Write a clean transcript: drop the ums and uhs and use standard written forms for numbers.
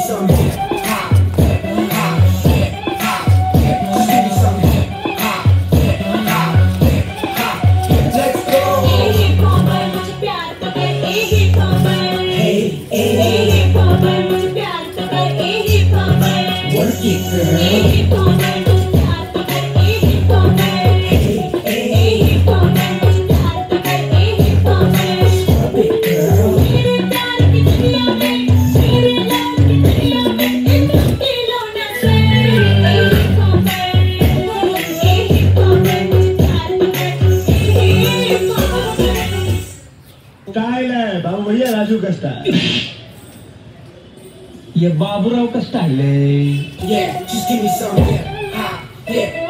some hip hop, hip hop, hip hop, hip. Just give me some hip hop, hip hop, hip hop, hip. Let's go. Hip hop मुझे प्यार तो कर hip hop. Hey, hey, Hip hop मुझे प्यार तो कर hip hop. work it, girl. Hip hop मुझे प्यार तो कर hip hop. Hey, hey, Hip hop मुझे प्यार तो कर hip hop. stop it, girl. मेरे प्यार की दुनिया में मेरे लाल की दुनिया में इतना दिलों ना से hip hop मुझे प्यार तो कर hip hop. स्टाइल है बाबू भैया राजू का स्टाइल ये बाबूराव का स्टाइल है Yeah, just give me some hip hop, hip